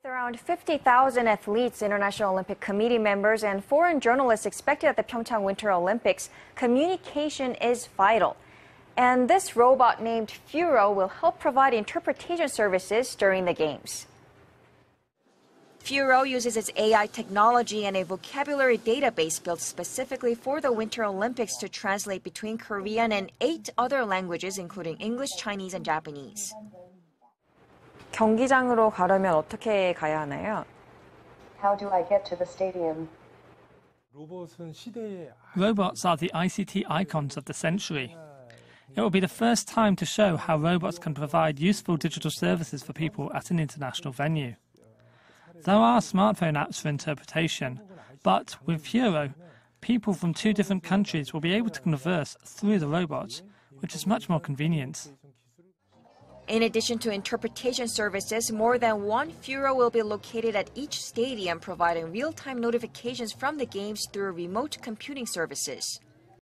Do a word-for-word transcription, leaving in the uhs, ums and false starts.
With around fifty thousand athletes, International Olympic Committee members, and foreign journalists expected at the Pyeongchang Winter Olympics, communication is vital. And this robot named Furo will help provide interpretation services during the Games. Furo uses its A I technology and a vocabulary database built specifically for the Winter Olympics to translate between Korean and eight other languages, including English, Chinese, and Japanese. 경기장으로 가려면 어떻게 가야 하나요? How do I get to the stadium? Robots are the I C T icons of the century. It will be the first time to show how robots can provide useful digital services for people at an international venue. There are smartphone apps for interpretation, but with Furo, people from two different countries will be able to converse through the robots, which is much more convenient. In addition to interpretation services, more than one Furo will be located at each stadium, providing real-time notifications from the Games through remote computing services.